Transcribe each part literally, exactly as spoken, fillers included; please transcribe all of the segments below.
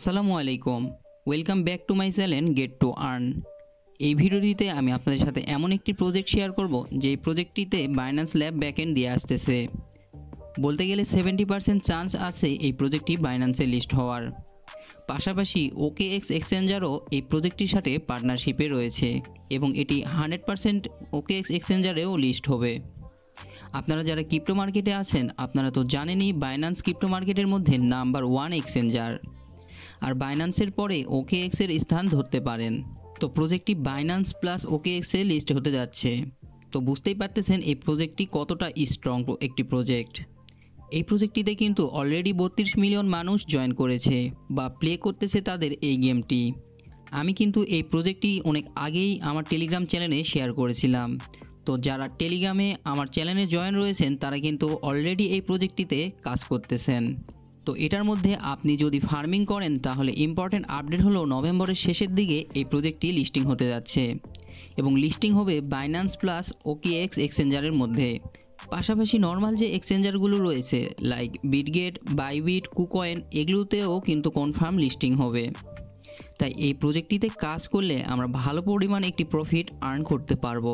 আসসালামু আলাইকুম, welcome back to my channel get to earn. এই ভিডিওটিতে আমি আপনাদের সাথে এমন একটি প্রজেক্ট শেয়ার করব যে প্রজেক্টটিতে বাইন্যান্স ল্যাব ব্যাকএন্ড দিয়ে আসতেছে। বলতে গেলে সেভেন্টি পার্সেন্ট চান্স আছে এই প্রজেক্টটি বাইন্যান্সে লিস্ট হওয়ার। পাশাপাশি ওকেএক্স এক্সচেঞ্জারও এই প্রজেক্টটির সাথে পার্টনারশিপে রয়েছে এবং এটি হান্ড্রেড পার্সেন্ট ওকেএক্স এক্সচেঞ্জারেও লিস্ট হবে। আপনারা যারা ক্রিপ্টো মার্কেটে আছেন আপনারা তো জানেনই বাইন্যান্স ক্রিপ্টো মার্কেটের মধ্যে নাম্বার ওয়ান এক্সচেঞ্জার, আর বাইন্যান্সের পরে ওকেএক্স এর স্থান ধরতে পারেন। তো প্রজেক্টটি বাইন্যান্স প্লাস ওকেএক্স এ লিস্ট হতে যাচ্ছে। তো বুঝতেই পারতেছেন এই প্রজেক্টটি কতটা স্ট্রং একটি প্রজেক্ট। এই প্রজেক্টটিতে কিন্তু অলরেডি বত্রিশ মিলিয়ন মানুষ জয়েন করেছে বা প্লে করতেছে তাদের এই গেমটি। আমি কিন্তু এই প্রজেক্টটি অনেক আগেই আমার টেলিগ্রাম চ্যানেলে শেয়ার করেছিলাম। তো যারা টেলিগ্রামে আমার চ্যানেলে জয়েন রয়েছেন তারা কিন্তু অলরেডি এই প্রজেক্টটিতে কাজ করতেছেন। তো এটার মধ্যে আপনি যদি ফার্মিং করেন তাহলে ইম্পর্টেন্ট আপডেট হলো নভেম্বরের শেষের দিকে এই প্রজেক্টটি লিস্টিং হতে যাচ্ছে এবং লিস্টিং হবে বাইন্যান্স প্লাস ওকেএক্স এক্সচেঞ্জারের মধ্যে। পাশাপাশি নর্মাল যে এক্সচেঞ্জারগুলো রয়েছে লাইক বিটগেট, বাইবিট, কুকয়েন এগুলোতেও কিন্তু কনফার্ম লিস্টিং হবে। তাই এই প্রজেক্টটিতে কাজ করলে আমরা ভালো পরিমাণ একটি প্রফিট আর্ন করতে পারবো।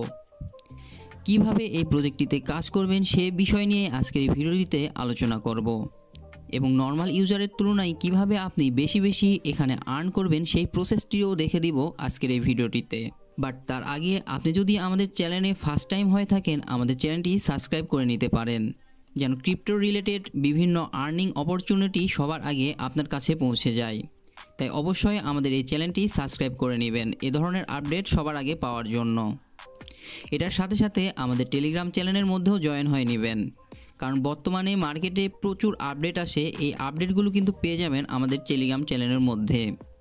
কিভাবে এই প্রজেক্টটিতে কাজ করবেন সে বিষয় নিয়ে আজকের এই ভিডিওটিতে আলোচনা করব এবং নর্মাল ইউজারের তুলনায় কিভাবে আপনি বেশি বেশি এখানে আর্ন করবেন সেই প্রসেসটিও দেখে দিব আজকের এই ভিডিওটিতে। বাট তার আগে আপনি যদি আমাদের চ্যানেলে ফার্স্ট টাইম হয়ে থাকেন আমাদের চ্যানেলটি সাবস্ক্রাইব করে নিতে পারেন যেন ক্রিপ্টো রিলেটেড বিভিন্ন আর্নিং অপরচুনিটি সবার আগে আপনার কাছে পৌঁছে যায়। তাই অবশ্যই আমাদের এই চ্যানেলটি সাবস্ক্রাইব করে নেবেন এ ধরনের আপডেট সবার আগে পাওয়ার জন্য। এটার সাথে সাথে আমাদের টেলিগ্রাম চ্যানেলের মধ্যেও জয়েন হয়ে নেবেন, কারণ বর্তমানে মার্কেটে প্রচুর আপডেট আসে। এই আপডেটগুলো কিন্তু পেয়ে যাবেন আমাদের টেলিগ্রাম চ্যানেলের মধ্যে।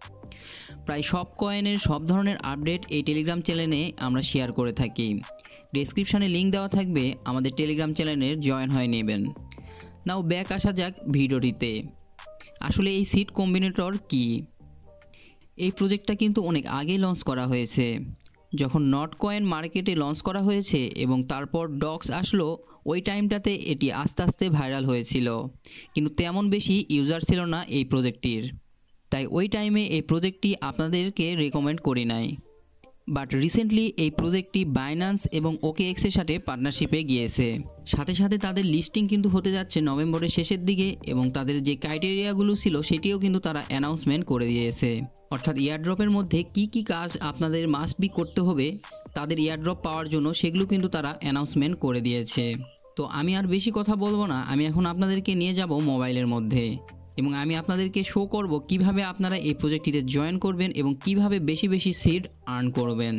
প্রায় সব কয়েনের সব ধরনের আপডেট এই টেলিগ্রাম চ্যানেলে আমরা শেয়ার করে থাকি। ডেসক্রিপশানে লিঙ্ক দেওয়া থাকবে, আমাদের টেলিগ্রাম চ্যানেলের জয়েন হয়ে নেবেন। নাও ব্যাক আসা যাক ভিডিওটিতে। আসলে এই সিড কম্বিনেটর কি? এই প্রজেক্টটা কিন্তু অনেক আগেই লঞ্চ করা হয়েছে। যখন নট কয়েন মার্কেটে লঞ্চ করা হয়েছে এবং তারপর ডক্স আসলো ওই টাইমটাতে এটি আস্তে আস্তে ভাইরাল হয়েছিল, কিন্তু তেমন বেশি ইউজার ছিল না এই প্রজেক্টটির। তাই ওই টাইমে এই প্রজেক্টটি আপনাদেরকে রেকমেন্ড করি নাই। বাট রিসেন্টলি এই প্রজেক্টটি বাইন্যান্স এবং ওকেএক্সের সাথে পার্টনারশিপে গিয়েছে। সাথে সাথে তাদের লিস্টিং কিন্তু হতে যাচ্ছে নভেম্বরের শেষের দিকে এবং তাদের যে ক্রাইটেরিয়াগুলো ছিল সেটিও কিন্তু তারা অ্যানাউন্সমেন্ট করে দিয়েছে। অর্থাৎ ইয়ারড্রপের মধ্যে কি কি কাজ আপনাদের মাস্ট বি করতে হবে তাদের ইয়ারড্রপ পাওয়ার জন্য সেগুলো কিন্তু তারা অ্যানাউন্সমেন্ট করে দিয়েছে। তো আমি আর বেশি কথা বলবো না, আমি এখন আপনাদেরকে নিয়ে যাব মোবাইলের মধ্যে এবং আমি আপনাদেরকে শো করব কিভাবে আপনারা এই প্রজেক্টটিতে জয়েন করবেন এবং কিভাবে বেশি বেশি সিড আর্ন করবেন।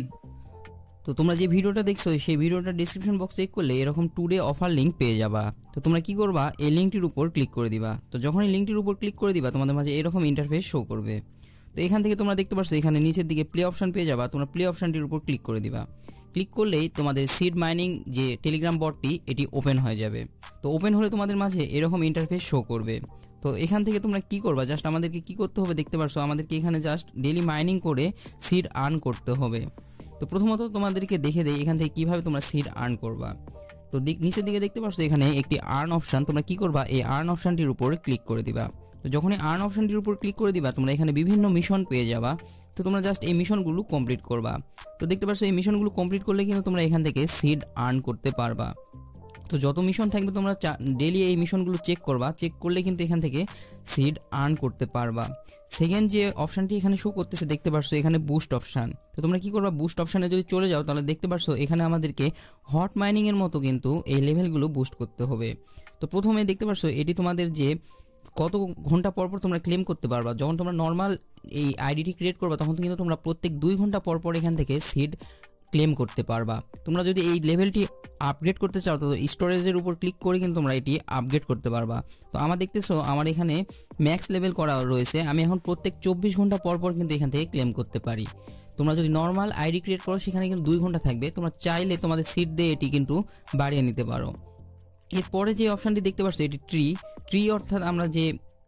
তো তোমরা যে ভিডিওটা দেখছো সেই ভিডিওটা ডেসক্রিপশন বক্সে চেক করলে এরকম টুডে অফার লিঙ্ক পেয়ে যাবা। তো তোমরা কি করবা, এই লিঙ্কটির উপর ক্লিক করে দিবা। তো যখন এই লিঙ্কটির উপর ক্লিক করে দিবা তোমাদের মাঝে এরকম ইন্টারফেস শো করবে। তো এখান থেকে তোমরা দেখতে পাচ্ছ এখানে নিচের দিকে প্লে অপশন পেয়ে যাবা। তোমরা প্লে অপশনটির উপর ক্লিক করে দিবা। ক্লিক করলেই তোমাদের সিড মাইনিং যে টেলিগ্রাম বটটি এটি ওপেন হয়ে যাবে। তো ওপেন হলে তোমাদের মাঝে এরকম ইন্টারফেস শো করবে। তো এখান থেকে তোমরা কি করবা, জাস্ট আমাদেরকে কি করতে হবে দেখতে পাচ্ছ, আমাদেরকে এখানে জাস্ট ডেলি মাইনিং করে সিড আর্ন করতে হবে। তো প্রথমত তোমাদেরকে দেখে দেই এখান থেকে কিভাবে তোমরা সিড আর্ন করবা। তো দিক নিচের দিকে দেখতে পাচ্ছ এখানে একটি আর্ন অপশান, তোমরা কি করবা এই আর্ন অপশানটির উপর ক্লিক করে দিবা। তো যখনই আর্ন অপশানটির উপর ক্লিক করে দিবা তোমরা এখানে বিভিন্ন মিশন পেয়ে যাবা। তো তোমরা জাস্ট এই মিশনগুলো কমপ্লিট করবা। তো দেখতে পাচ্ছ এই মিশনগুলো কমপ্লিট করলে কিন্তু তোমরা এখান থেকে সিড আর্ন করতে পারবা। তো যত মিশন থাকবে তোমরা ডেলি এই মিশনগুলো চেক করবা, চেক করলে কিন্তু এখান থেকে সিড আর্ন করতে পারবা। সেকেন্ড যে অপশানটি এখানে শো করতেছে দেখতে পাচ্ছ এখানে বুস্ট অপশান। তো তোমরা কি করবা, বুস্ট অপশানে যদি চলে যাও তাহলে দেখতে পাচ্ছ এখানে আমাদেরকে হট মাইনিংয়ের মতো কিন্তু এই লেভেলগুলো বুস্ট করতে হবে। তো প্রথমে দেখতে পাচ্ছ এটি তোমাদের যে কত ঘন্টা পর পর তোমরা ক্লেম করতে পারবা। যখন তোমরা নর্মাল এই আইডিটি ক্রিয়েট করবা তখন কিন্তু তোমরা প্রত্যেক দুই ঘন্টা পর পর এখান থেকে সিড ক্লেম করতে পারবা। তোমরা যদি এই লেভেলটি আপগ্রেড করতে চাও তো স্টোরেজের উপর ক্লিক করে কিন্তু তোমরা এটি আপগ্রেড করতে পারবা। তো আমার দেখতেছো আমার এখানে ম্যাক্স লেভেল করা রয়েছে, আমি এখন প্রত্যেক চব্বিশ ঘন্টা পর পর কিন্তু এখান থেকে ক্লেম করতে পারি। তোমরা যদি নর্মাল আইডি ক্রিয়েট করো সেখানে কিন্তু দুই ঘন্টা থাকবে, তোমরা চাইলে তোমাদের সিড দিয়ে এটি কিন্তু বাড়িয়ে নিতে পারো। এরপরে যে অপশানটি দেখতে পাচ্ছ এটি ট্রি ট্রি অর্থাৎ আমরা যে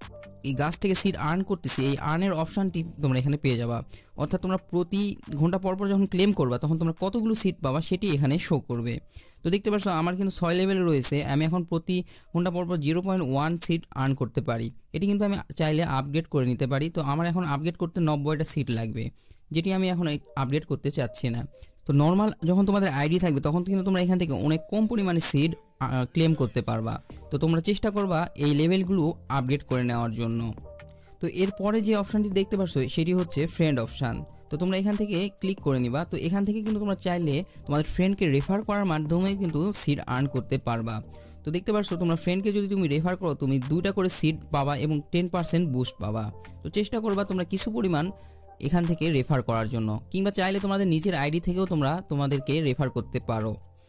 এই গাছ থেকে সিড আর্ন করতেছি, এই আর্নের অপশানটি তোমরা এখানে পেয়ে যাবা। অর্থাৎ তোমরা প্রতি ঘন্টা পর পর যখন ক্লেম করবা তখন তোমরা কতগুলো সিড পাবা সেটি এখানে শো করবে। তো দেখতে পাচ্ছ আমার কিন্তু ছয় লেভেলে রয়েছে, আমি এখন প্রতি ঘন্টা পর পর zero point one seed earn করতে পারি। এটি কিন্তু আমি চাইলে আপগ্রেড করে নিতে পারি। তো আমার এখন আপগ্রেড করতে নব্বইটা সিট লাগবে, যেটি আমি এখন আপগ্রেড করতে চাচ্ছি না। তো নর্মাল যখন তোমাদের আইডি থাকবে তখন কিন্তু তোমরা এখান থেকে অনেক কম পরিমাণে সিড ক্লেম করতে পারবা। তো তোমরা চেষ্টা করবা এই লেভেলগুলো আপগ্রেড করে নেওয়ার জন্য। তো এরপরে যে অপশানটি দেখতে পাচ্ছ সেটি হচ্ছে ফ্রেন্ড অপশান। তো তোমরা এখান থেকে ক্লিক করে নিবা। তো এখান থেকে কিন্তু তোমরা চাইলে তোমাদের ফ্রেন্ডকে রেফার করার মাধ্যমে কিন্তু সিট আর্ন করতে পারবা। তো দেখতে পাচ্ছ তোমরা ফ্রেন্ডকে যদি তুমি রেফার করো তুমি দুইটা করে সিট পাবা এবং টেন পার্সেন্ট বুস্ট পাবা। তো চেষ্টা করবা তোমরা কিছু পরিমাণ এখান থেকে রেফার করার জন্য, কিংবা চাইলে তোমাদের নিজের আইডি থেকেও তোমরা তোমাদেরকে রেফার করতে পারো।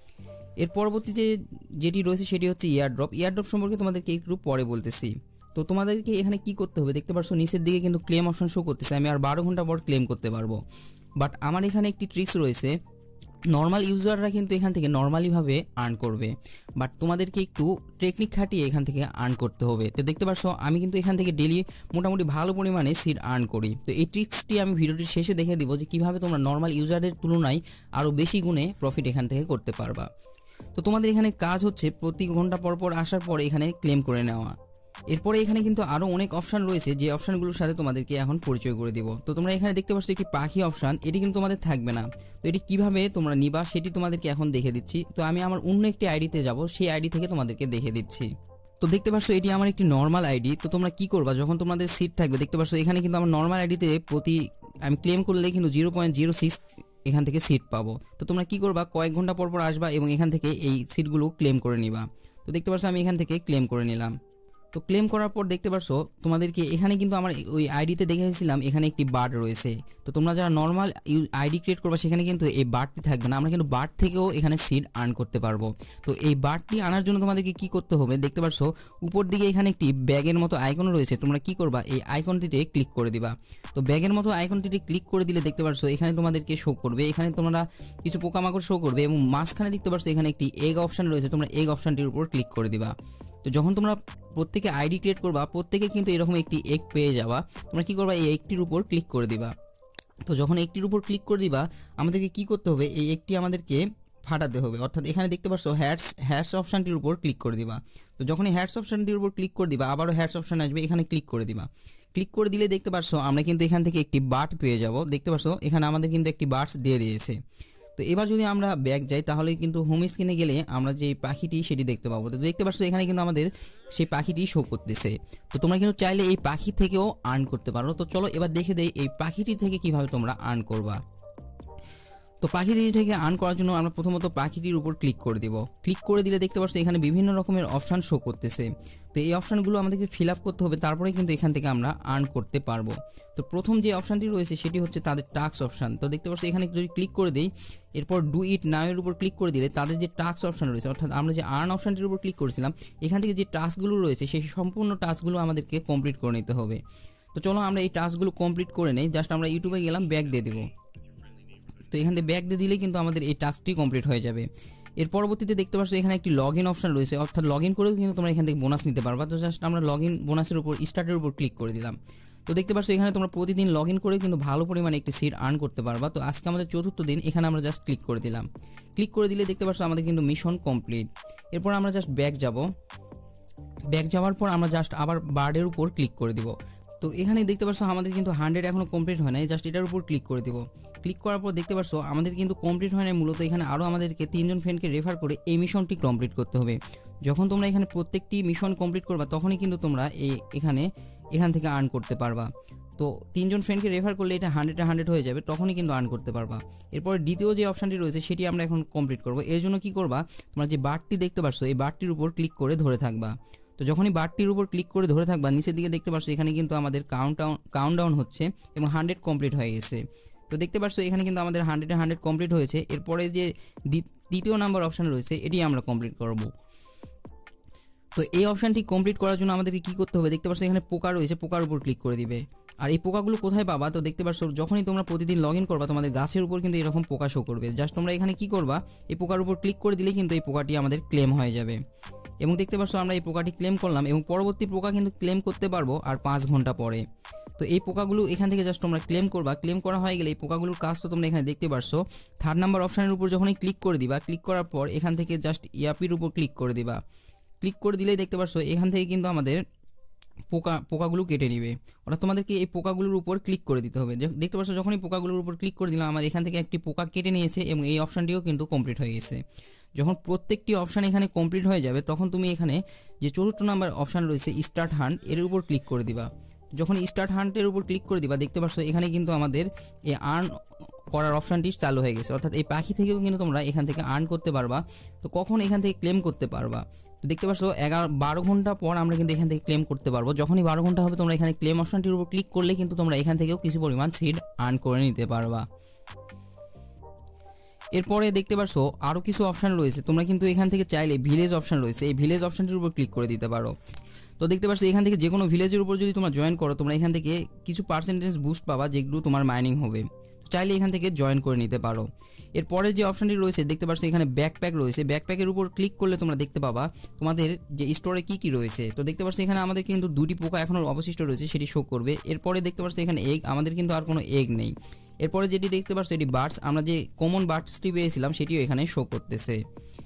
এর পরবর্তীতে যেটি রয়েছে সেটি হচ্ছে ইয়ারড্রপ। ইয়ারড্রপ সম্পর্কে তোমাদেরকে একটু পরে বলতেছি। তো তোমাদেরকে এখানে কি করতে হবে দেখতে পাচ্ছ নিচের দিকে কিন্তু ক্লেম অপশন শো করতেছে, আমি আর বারো ঘন্টা পর ক্লেম করতে পারবো। বাট আমার এখানে একটি ট্রিক্স রয়েছে, নর্মাল ইউজাররা কিন্তু এখান থেকে নর্মালিভাবে আর্ন করবে, বাট তোমাদেরকে একটু টেকনিক খাটিয়ে এখান থেকে আর্ন করতে হবে। তো দেখতে পাচ্ছ আমি কিন্তু এখান থেকে ডেলি মোটামুটি ভালো পরিমাণে সিট আর্ন করি। তো এই ট্রিক্সটি আমি ভিডিওটির শেষে দেখে দিব যে কীভাবে তোমরা নর্মাল ইউজারদের তুলনায় আরও বেশি গুণে প্রফিট এখান থেকে করতে পারবা। তো তোমাদের এখানে কাজ হচ্ছে প্রতি ঘন্টা পর পর আসার পর এখানে ক্লেম করে নেওয়া। এরপরে এখানে কিন্তু আরও অনেক অপশান রয়েছে, যে অপশানগুলোর সাথে তোমাদেরকে এখন পরিচয় করে দিব। তো তোমরা এখানে দেখতে পাচ্ছ একটি পাখি অপশান, এটি কিন্তু তোমাদের থাকবে না। তো এটি কীভাবে তোমরা নিবা সেটি তোমাদেরকে এখন দেখে দিচ্ছি। তো আমি আমার অন্য একটি আইডিতে যাব, সেই আইডি থেকে তোমাদেরকে দেখে দিচ্ছি। তো দেখতে পাচ্ছ এটি আমার একটি নর্মাল আইডি। তো তোমরা কি করবা যখন তোমাদের সিট থাকবে, দেখতে পাচ্ছ এখানে কিন্তু আমার নর্মাল আইডিতে প্রতি আমি ক্লেম করলে কিন্তু জিরো পয়েন্ট জিরো সিক্স এখান থেকে সিট পাবো। তো তোমরা কি করবা কয়েক ঘন্টা পর পর আসবা এবং এখান থেকে এই সিটগুলো ক্লেম করে নিবা। তো দেখতে পাচ্ছ আমি এখান থেকে ক্লেম করে নিলাম। তো ক্লেম করার পর দেখতে পাচ্ছ তোমাদেরকে এখানে কিন্তু আমার ওই আইডিতে দেখেছিলাম এখানে একটি বার্ড রয়েছে। তো তোমরা যারা নর্মাল আইডি ক্রিয়েট করবা সেখানে কিন্তু এই বার্ডটি থাকবে না, আমরা কিন্তু বার্ড থেকেও এখানে সিড আর্ন করতে পারবো। তো এই বার্ডটি আনার জন্য তোমাদেরকে কি করতে হবে দেখতে পাচ্ছ উপর দিকে এখানে একটি ব্যাগের মতো আইকন রয়েছে, তোমরা কি করবা এই আইকনটিতে ক্লিক করে দিবা। তো ব্যাগের মতো আইকনটিতে ক্লিক করে দিলে দেখতে পাচ্ছ এখানে তোমাদেরকে শো করবে, এখানে তোমরা কিছু পোকামাকড় শো করবে এবং মাঝখানে দেখতে পাচ্ছ এখানে একটি এগ অপশান রয়েছে, তোমরা এগ অপশানটির উপর ক্লিক করে দিবা। তো যখন তোমরা প্রত্যেকে আইডি ক্রিয়েট করবা প্রত্যেকে কিন্তু এরকম একটি এগ পেয়ে যাবা। তোমরা কি করবা এই একটির উপর ক্লিক করে দিবা। তো যখন একটির উপর ক্লিক করে দিবা আমাদেরকে কি করতে হবে এই একটি আমাদেরকে ফাটাতে হবে, অর্থাৎ এখানে দেখতে পাচ্ছ হ্যাটস হ্যাটস অপশানটির উপর ক্লিক করে দিবা। তো যখন এই হ্যাটস অপশানটির উপর ক্লিক করে দিবা আবারও হ্যাটস অপশান আসবে, এখানে ক্লিক করে দিবা। ক্লিক করে দিলে দেখতে পাচ্ছ আমরা কিন্তু এখান থেকে একটি বার্ড পেয়ে যাব। দেখতে পাচ্ছ এখানে আমাদের কিন্তু একটি বার্ডস দিয়ে দিয়েছে। তো এবার যদি আমরা ব্যাক যাই তাহলে কিন্তু হোম স্ক্রিনে গেলে আমরা যে পাখিটি সেটি দেখতে পাবো। তো দেখতে পাচ্ছ এখানে কিন্তু আমাদের সেই পাখিটি শো করতেছে। তো তোমরা কিন্তু চাইলে এই পাখি থেকেও আর্ন করতে পারো। তো চলো এবার দেখে দেই এই পাখিটি থেকে কিভাবে তোমরা আর্ন করবা। তো পাখিটি থেকে আর্ন করার জন্য আমরা প্রথমত পাখিটির উপর ক্লিক করে দিব। ক্লিক করে দিলে দেখতে পাচ্ছ এখানে বিভিন্ন রকমের অপশান শো করতেছে। তো এই অপশানগুলো আমাদেরকে ফিল আপ করতে হবে, তারপরে কিন্তু এখান থেকে আমরা আর্ন করতে পারবো। তো প্রথম যে অপশানটি রয়েছে সেটি হচ্ছে তাদের টাস্ক অপশান। তো দেখতে পাচ্ছ এখানে যদি ক্লিক করে দিই এরপর ডু ইট নাও এর উপর ক্লিক করে দিলে তাদের যে টাস্ক অপশান রয়েছে, অর্থাৎ আমরা যে আর্ন অপশানটির উপর ক্লিক করেছিলাম এখান থেকে যে টাস্কগুলো রয়েছে সেই সম্পূর্ণ টাস্কগুলো আমাদেরকে কমপ্লিট করে নিতে হবে। তো চলো আমরা এই টাস্কগুলো কমপ্লিট করে নেই। জাস্ট আমরা ইউটিউবে গেলাম, ব্যাক দিয়ে দেবো। তো এখান থেকে ব্যাক দিয়ে দিলে কিন্তু আমাদের এই টাস্কটি কমপ্লিট হয়ে যাবে। এর পরবর্তীতে দেখতে পাচ্ছ এখানে একটি লগ ইন অপশান রয়েছে, অর্থাৎ লগ ইন করেও কিন্তু তোমরা এখান থেকে বোনাস নিতে পারবা। তো জাস্ট আমরা লগ ইন বোনাসের উপর স্টার্টের উপর ক্লিক করে দিলাম। তো দেখতে পাচ্ছ এখানে তোমরা প্রতিদিন লগ ইন করে কিন্তু ভালো পরিমাণে একটি সিট আর্ন করতে পারবা। তো আজকে আমাদের চতুর্থ দিন, এখানে আমরা জাস্ট ক্লিক করে দিলাম। ক্লিক করে দিলে দেখতে পাচ্ছ আমাদের কিন্তু মিশন কমপ্লিট। এরপর আমরা জাস্ট ব্যাক যাব। ব্যাক যাওয়ার পর আমরা জাস্ট আবার বার্ডের উপর ক্লিক করে দিব। তো এখানে দেখতে পাচ্ছ আমাদের কিন্তু হান্ড্রেড এখনও কমপ্লিট হয় নাই, জাস্ট এটার উপর ক্লিক করে দিব। ক্লিক করার পর দেখতে পাচ্ছ আমাদের কিন্তু কমপ্লিট হয় নাই, মূলত এখানে আরও আমাদেরকে তিনজন ফ্রেন্ডকে রেফার করে এই মিশনটি কমপ্লিট করতে হবে। যখন তোমরা এখানে প্রত্যেকটি মিশন কমপ্লিট করবা তখনই কিন্তু তোমরা এই এখানে এখান থেকে আর্ন করতে পারবা। তো তিনজন ফ্রেন্ডকে রেফার করলে এটা হান্ড্রেডে হান্ড্রেড হয়ে যাবে, তখনই কিন্তু আর্ন করতে পারবা। এরপর দ্বিতীয় যে অপশানটি রয়েছে সেটি আমরা এখন কমপ্লিট করবো। এর জন্য কী করবা, তোমরা যে বারটি দেখতে পাচ্ছ এই বারটির উপর ক্লিক করে ধরে থাকবা। তো যখনই বারটির উপর ক্লিক করে ধরে থাকবা নিচের দিকে দেখতে পাচ্ছ এখানে কিন্তু আমাদের কাউন্টডাউন কাউন্টডাউন হচ্ছে এবং হান্ড্রেড কমপ্লিট হয়ে গেছে। তো দেখতে পাচ্ছ এখানে কিন্তু আমাদের হান্ড্রেডে হান্ড্রেড কমপ্লিট হয়েছে। এরপরে যে দ্বিতীয় নাম্বার অপশান রয়েছে এটি আমরা কমপ্লিট করব। তো এই অপশানটি কমপ্লিট করার জন্য আমাদেরকে কী করতে হবে দেখতে পাচ্ছ এখানে পোকা রয়েছে, পোকার উপর ক্লিক করে দিবে। আর এই পোকাগুলো কোথায় পাবা, তো দেখতে পাচ্ছ যখনই তোমরা প্রতিদিন লগ ইন করবা তোমাদের গাছের উপর কিন্তু এরকম পোকা শো করবে। জাস্ট তোমরা এখানে কি করবা এই পোকার উপর ক্লিক করে দিলে কিন্তু এই পোকাটি আমাদের ক্লেম হয়ে যাবে। এবং দেখতে পাচ্ছ আমরা এই পোকাটি ক্লেম করলাম এবং পরবর্তী পোকা কিন্তু ক্লেম করতে পারবো আর পাঁচ ঘন্টা পরে। তো এই পোকাগুলো এখান থেকে জাস্ট তোমরা ক্লেম করবা। ক্লেম করা হয়ে গেলে এই পোকাগুলোর কাজ তো তোমরা এখানে দেখতে পারছো। থার্ড নাম্বার অপশানের উপর যখনই ক্লিক করে দিবা, ক্লিক করার পর এখান থেকে জাস্ট ইয়াপির উপর ক্লিক করে দিবা। ক্লিক করে দিলেই দেখতে পারছো এখান থেকে কিন্তু আমাদের পোকা পোকাগুলো কেটে নেবে। অর্থাৎ তোমাদেরকে এই পোকাগুলোর উপর ক্লিক করে দিতে হবে। দেখতে পাচ্ছ যখনই পোকাগুলোর উপর ক্লিক করে দিলাম আমার এখান থেকে একটি পোকা কেটে নিয়েছে এবং এই অপশানটিও কিন্তু কমপ্লিট হয়ে গেছে। যখন প্রত্যেকটি অপশান এখানে কমপ্লিট হয়ে যাবে তখন তুমি এখানে যে চতুর্থ নাম্বার অপশান রয়েছে স্টার্ট হান্ট, এর উপর ক্লিক করে দিবা। যখন স্টার্ট হান্টের উপর ক্লিক করে দিবা দেখতে পাচ্ছ এখানে কিন্তু আমাদের এই আর্ন করার অপশানটি চালু হয়ে গেছে। অর্থাৎ এই পাখি থেকেও কিন্তু তোমরা এখান থেকে আর্ন করতে পারবা। তো কখন এখান থেকে ক্লেম করতে পারবা, তো দেখতে পাচ্ছ এগারো বারো ঘন্টা পর আমরা কিন্তু এখান থেকে ক্লেম করতে পারবো। যখনই বারো ঘন্টা হবে তোমরা এখানে ক্লেম অপশানটির উপর ক্লিক করলে কিন্তু তোমরা এখান থেকেও কিছু পরিমাণ সিড আর্ন করে নিতে পারবা। এরপরে দেখতে পাচ্ছ আরও কিছু অপশান রয়েছে। তোমরা কিন্তু এখান থেকে চাইলে ভিলেজ অপশান রয়েছে, এই ভিলেজ অপশানটির উপর ক্লিক করে দিতে পারো। তো দেখতে পাচ্ছ এখান থেকে যে কোনো ভিলেজের উপর যদি তোমরা জয়েন করো তোমরা এখান থেকে কিছু পার্সেন্টেজ বুস্ট পাবা, যেগুলো তোমার মাইনিং হবে। চাইলে এখান থেকে জয়েন করে নিতে পারো। এরপরে যে অপশানটি রয়েছে দেখতে পাচ্ছ এখানে ব্যাকপ্যাক রয়েছে। ব্যাকপ্যাকের উপর ক্লিক করলে তোমরা দেখতে পাবা তোমাদের যে স্টোরে কী কী রয়েছে। তো দেখতে পাচ্ছ এখানে আমাদের কিন্তু দুটি পোকা এখনও অবশিষ্ট রয়েছে, সেটি শো করবে। এরপরে দেখতে পাচ্ছ এখানে এগ, আমাদের কিন্তু আর কোনো এগ নেই। এরপরে যেটি দেখতে পাচ্ছ এটি বার্ডস, আমরা যে কমন বার্ডসটি পেয়েছিলাম সেটিও এখানে শো করতেছে।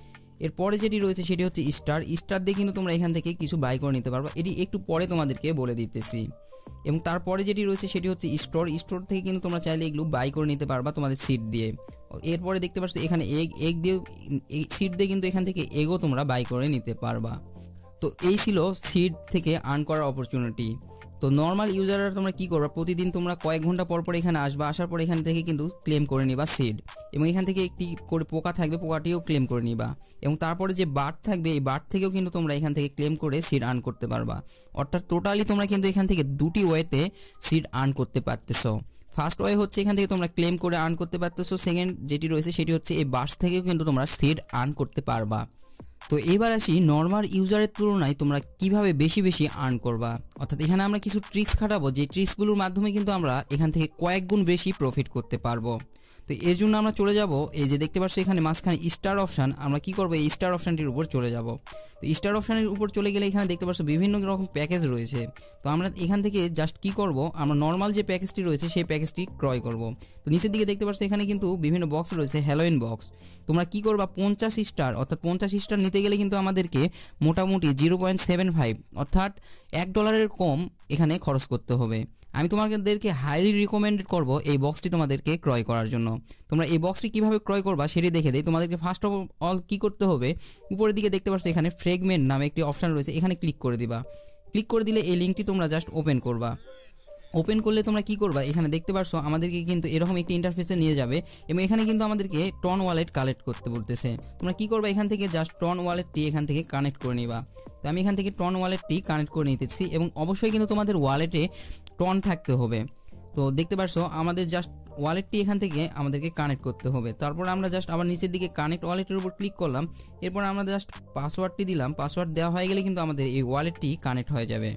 এরপরে যেটি রয়েছে সেটি হচ্ছে স্টার। স্টার দিয়ে কিন্তু তোমরা এখান থেকে কিছু বাই করে নিতে পারবা, এটি একটু পরে তোমাদেরকে বলে দিতেছি। এবং তারপরে যেটি রয়েছে সেটি হচ্ছে স্টোর। স্টোর থেকে কিন্তু তোমরা চাইলে এগুলো বাই করে নিতে পারবা তোমাদের সিড দিয়ে। এরপরে দেখতে পাচ্ছ এখানে এগ, এগ দিয়ে সিড দিয়ে কিন্তু এখান থেকে এগও তোমরা বাই করে নিতে পারবা। তো এই ছিল সিড থেকে আর্ন করার অপরচুনিটি। তো নর্মাল ইউজাররা তোমরা কী করবা, প্রতিদিন তোমরা কয়েক ঘন্টা পর পর এখানে আসবা, আসার পর এখান থেকে কিন্তু ক্লেম করে নিবা সিড, এবং এখান থেকে একটি করে পোকা থাকবে, পোকাটিও ক্লেম করে নিবা। এবং তারপরে যে বার্ড থাকবে এই বার্ড থেকেও কিন্তু তোমরা এখান থেকে ক্লেম করে সিড আর্ন করতে পারবা। অর্থাৎ টোটালি তোমরা কিন্তু এখান থেকে দুটি ওয়েতে সিড আর্ন করতে পারতেছো। ফার্স্ট ওয়ে হচ্ছে এখান থেকে তোমরা ক্লেম করে আর্ন করতে পারতেছো। সেকেন্ড যেটি রয়েছে সেটি হচ্ছে এই বার্ড থেকেও কিন্তু তোমরা সিড আর্ন করতে পারবা। তো এবার আসি নর্মাল ইউজারের তুলনায় তোমরা কিভাবে বেশি বেশি আর্ন করবা। অর্থাৎ এখানে আমরা কিছু ট্রিক্স খাটাবো, যে ট্রিক্সগুলোর মাধ্যমে কিন্তু আমরা এখান থেকে কয়েক গুণ বেশি প্রফিট করতে পারবো। তো এর জন্য আমরা চলে যাব এই যে দেখতে পাচ্ছ এখানে মাঝখানে স্টার অপশান, আমরা কি করব এই স্টার অপশানটির উপর চলে যাব। তো স্টার অপশানের উপর চলে গেলে এখানে দেখতে পাচ্ছ বিভিন্ন রকম প্যাকেজ রয়েছে। তো আমরা এখান থেকে জাস্ট কি করব, আমরা নর্মাল যে প্যাকেজটি রয়েছে সেই প্যাকেজটি ক্রয় করব। তো নিচের দিকে দেখতে পাচ্ছ এখানে কিন্তু বিভিন্ন বক্স রয়েছে, হ্যালোইন বক্স। তোমরা কি করবা, পঞ্চাশ স্টার অর্থাৎ পঞ্চাশ স্টার নিতে গেলে কিন্তু আমাদেরকে মোটামুটি জিরো পয়েন্ট সেভেন ফাইভ অর্থাৎ এক ডলারের কম এখানে খরচ করতে হবে। আমি তোমাদেরকে হাইলি রিকমেন্ড করব এই বক্সটি তোমাদেরকে ক্রয় করার জন্য। তোমরা এই বক্সটি কীভাবে ক্রয় করবা সেটি দেখে দেই। তোমাদেরকে ফার্স্ট অফ অল কী করতে হবে, উপরের দিকে দেখতে পাচ্ছ এখানে ফ্রেগমেন্ট নামে একটি অপশান রয়েছে, এখানে ক্লিক করে দিবা। ক্লিক করে দিলে এই লিঙ্কটি তোমরা জাস্ট ওপেন করবা। ওপেন করলে তোমরা কি করবা, এখানে দেখতে পাচ্ছ আমাদেরকে কিন্তু এরকম একটি ইন্টারফেসে নিয়ে যাবে এবং এখানে কিন্তু আমাদেরকে টন ওয়ালেট কালেক্ট করতে বলতেছে। তোমরা কি করবা, এখান থেকে জাস্ট টন ওয়ালেটটি এখান থেকে কানেক্ট করে নিবা। তো আমি এখান থেকে টন ওয়ালেটটি কানেক্ট করে নিতেছি এবং অবশ্যই কিন্তু তোমাদের ওয়ালেটে টন থাকতে হবে। তো দেখতে পাচ্ছ আমাদের জাস্ট ওয়ালেটটি এখান থেকে আমাদেরকে কানেক্ট করতে হবে। তারপর আমরা জাস্ট আবার নিচের দিকে কানেক্ট ওয়ালেটের উপর ক্লিক করলাম। এরপর আমরা জাস্ট পাসওয়ার্ডটি দিলাম। পাসওয়ার্ড দেওয়া হয়ে গেলে কিন্তু আমাদের এই ওয়ালেটটি কানেক্ট হয়ে যাবে।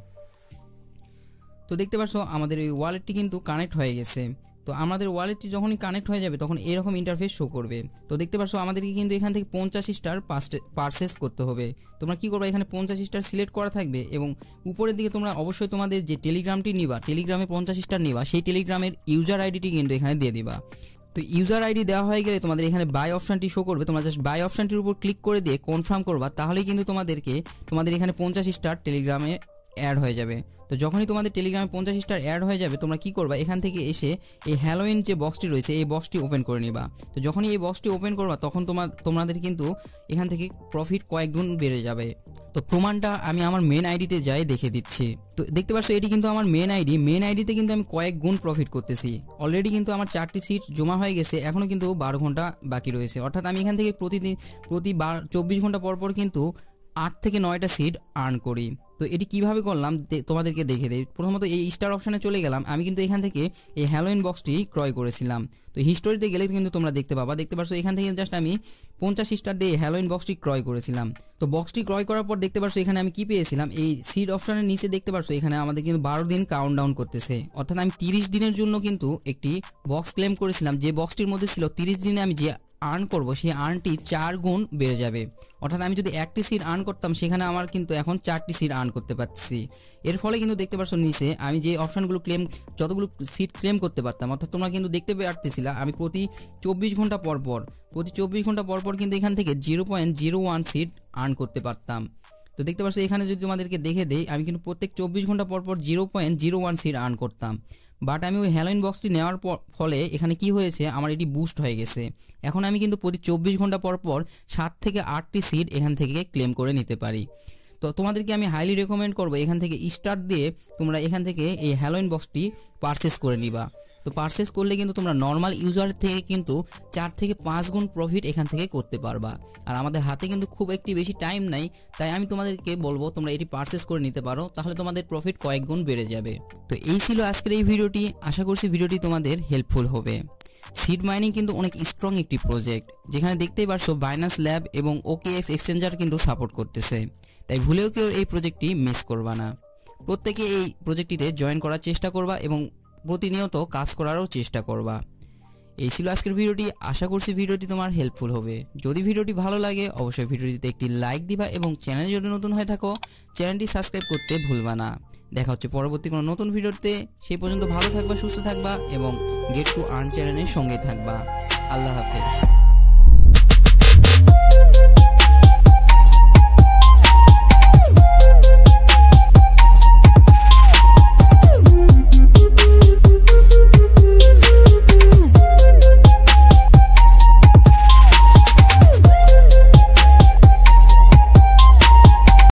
তো দেখতে পাচ্ছ আমাদের এই ওয়ালেটটি কিন্তু কানেক্ট হয়ে গেছে। তো আমাদের ওয়ালেটটি যখনই কানেক্ট হয়ে যাবে তখন এরকম ইন্টারফেস শো করবে। তো দেখতে পাচ্ছ আমাদেরকে কিন্তু এখান থেকে পঞ্চাশ স্টার পারচেস করতে হবে। তোমরা কি করবে, এখানে পঞ্চাশ স্টার সিলেক্ট করা থাকবে এবং উপরের দিকে তোমরা অবশ্যই তোমাদের যে টেলিগ্রামটি নিবা, টেলিগ্রামে পঞ্চাশ স্টার নিবা, সেই টেলিগ্রামের ইউজার আইডিটি কিন্তু এখানে দিয়ে দিবা। তো ইউজার আইডি দেওয়া হয়ে গেলে তোমাদের এখানে বাই অপশানটি শো করবে। তোমরা জাস্ট বাই অপশানটির উপর ক্লিক করে দিয়ে কনফার্ম করবা, তাহলেই কিন্তু তোমাদেরকে তোমাদের এখানে পঞ্চাশ স্টার টেলিগ্রামে অ্যাড হয়ে যাবে। তো যখনই তোমাদের টেলিগ্রামে পঞ্চাশ স্টার অ্যাড হয়ে যাবে তোমরা কি করবা, এখান থেকে এসে এই হ্যালোইন যে বক্সটি রয়েছে এই বক্সটি ওপেন করে নিবা। তো যখনই এই বক্সটি ওপেন করবা তখন তোমার তোমাদের কিন্তু এখান থেকে প্রফিট কয়েক গুণ বেড়ে যাবে। তো প্রমাণটা আমি আমার মেন আইডিতে যাই দেখে দিচ্ছি। তো দেখতে পাচ্ছ এটি কিন্তু আমার মেন আইডি, মেন আইডিতে কিন্তু আমি কয়েক গুণ প্রফিট করতেছি। অলরেডি কিন্তু আমার চারটি সিট জমা হয়ে গেছে, এখনও কিন্তু বারো ঘন্টা বাকি রয়েছে। অর্থাৎ আমি এখান থেকে প্রতিদিন প্রতি বার চব্বিশ ঘন্টা পর পর কিন্তু আট থেকে নয়টা সিট আর্ন করি। তো এটি কিভাবে করলাম তোমাদেরকে দেখে দেই। প্রথমত এই স্টার অপশানে চলে গেলাম, আমি কিন্তু এখান থেকে এই হ্যালোইন বক্সটি ক্রয় করেছিলাম। তো হিস্টোরিতে গেলে কিন্তু তোমরা দেখতে পাবা, দেখতে পাচ্ছ এখান থেকে জাস্ট আমি পঞ্চাশ স্টার দিয়ে হ্যালোইন বক্সটি ক্রয় করেছিলাম। তো বক্সটি ক্রয় করার পর দেখতে পাচ্ছ এখানে আমি কি পেয়েছিলাম, এই সিট অপশানের নিচে দেখতে পাচ্ছ এখানে আমাদের কিন্তু বারো দিন কাউন্ট ডাউন করতেছে। অর্থাৎ আমি তিরিশ দিনের জন্য কিন্তু একটি বক্স ক্লেম করেছিলাম, যে বক্সটির মধ্যে ছিল তিরিশ দিনে আমি যে আর্ন করব সেই আর্নটি চার গুণ বেড়ে যাবে। অর্থাৎ আমি যদি একটি সিট আর্ন করতাম সেখানে আমার কিন্তু এখন চারটি সিট আর্ন করতে পারছি। এর ফলে কিন্তু দেখতে পাচ্ছ নিচে আমি যে অপশানগুলো ক্লেম যতগুলো সিট ক্লেম করতে পারতাম, অর্থাৎ তোমরা কিন্তু দেখতে পারতেছিলা আমি প্রতি চব্বিশ ঘন্টা পর পর প্রতি চব্বিশ ঘন্টা পর পর কিন্তু এখান থেকে zero point zero one seed earn করতে পারতাম। তো দেখতে পাচ্ছ এখানে যদি তোমাদেরকে দেখে দেই আমি কিন্তু প্রত্যেক চব্বিশ ঘন্টা পর পর zero point zero one seed earn করতাম। বাট আমি ওই হ্যালোইন বক্সটি নেওয়ার ফলে এখানে কি হয়েছে, আমার এটি বুস্ট হয়ে গেছে। এখন আমি কিন্তু প্রতি চব্বিশ ঘন্টা পর পর সাত থেকে আটটি সিট এখান থেকে ক্লেম করে নিতে পারি। তো তোমাদেরকে আমি হাইলি রেকমেন্ড করবো এখান থেকে স্টার্ট দিয়ে তোমরা এখান থেকে এই হ্যালোইন বক্সটি পারচেস করে নিবা। তো পারচেস করলে কিন্তু তোমরা নর্মাল ইউজার থেকে কিন্তু চার থেকে পাঁচ গুণ প্রফিট এখান থেকে করতে পারবা। আর আমাদের হাতে কিন্তু খুব একটি বেশি টাইম নাই, তাই আমি তোমাদেরকে বলবো তোমরা এটি পারচেস করে নিতে পারো, তাহলে তোমাদের প্রফিট কয়েক গুণ বেড়ে যাবে। তো এই ছিল আজকের এই ভিডিওটি, আশা করছি ভিডিওটি তোমাদের হেল্পফুল হবে। সিড মাইনিং কিন্তু অনেক স্ট্রং একটি প্রজেক্ট, যেখানে দেখতেই পারছো বাইন্যান্স ল্যাব এবং ওকেএক্স এক্সচেঞ্জার কিন্তু সাপোর্ট করতেছে, তাই ভুলেও কেউ এই প্রজেক্টটি মিস করবা না। প্রত্যেকে এই প্রজেক্টটিতে জয়েন করার চেষ্টা করবা এবং প্রতিনিয়ত কাজ করারও চেষ্টা করবা। এই ছিল আজকের ভিডিওটি, আশা করছি ভিডিওটি তোমার হেল্পফুল হবে। যদি ভিডিওটি ভালো লাগে অবশ্যই ভিডিওটিতে একটি লাইক দিবা এবং চ্যানেলে যদি নতুন হয়ে থাকো চ্যানেলটি সাবস্ক্রাইব করতে ভুলবা না। দেখা হচ্ছে পরবর্তী কোনো নতুন ভিডিওতে, সেই পর্যন্ত ভালো থাকবা, সুস্থ থাকবা এবং গেট টু আর্ন চ্যানেলের সঙ্গে থাকবা। আল্লাহ হাফেজ।